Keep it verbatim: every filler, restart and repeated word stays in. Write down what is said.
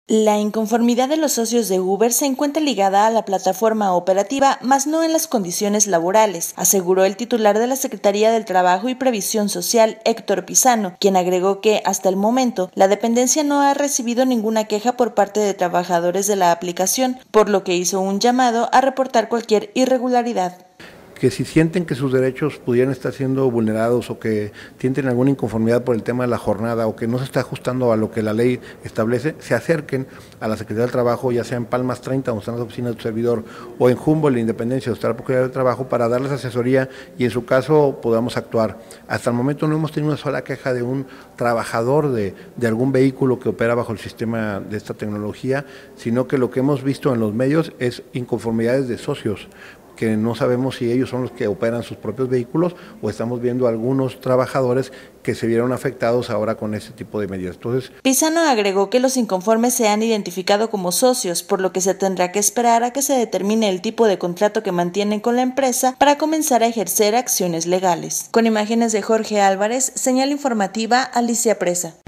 La inconformidad de los socios de Uber se encuentra ligada a la plataforma operativa, mas no en las condiciones laborales, aseguró el titular de la Secretaría del Trabajo y Previsión Social, Héctor Pizano, quien agregó que, hasta el momento, la dependencia no ha recibido ninguna queja por parte de trabajadores de la aplicación, por lo que hizo un llamado a reportar cualquier irregularidad. Que si sienten que sus derechos pudieran estar siendo vulnerados o que sienten alguna inconformidad por el tema de la jornada o que no se está ajustando a lo que la ley establece, se acerquen a la Secretaría del Trabajo, ya sea en Palmas treinta, donde están las oficinas de tu servidor, o en Humboldt, la Independencia, donde está la Procuraduría del Trabajo, para darles asesoría y en su caso podamos actuar. Hasta el momento no hemos tenido una sola queja de un trabajador de, de algún vehículo que opera bajo el sistema de esta tecnología, sino que lo que hemos visto en los medios es inconformidades de socios, que no sabemos si ellos son los que operan sus propios vehículos o estamos viendo algunos trabajadores que se vieron afectados ahora con ese tipo de medidas. Entonces, Pizano agregó que los inconformes se han identificado como socios, por lo que se tendrá que esperar a que se determine el tipo de contrato que mantienen con la empresa para comenzar a ejercer acciones legales. Con imágenes de Jorge Álvarez, señal informativa Alicia Presa.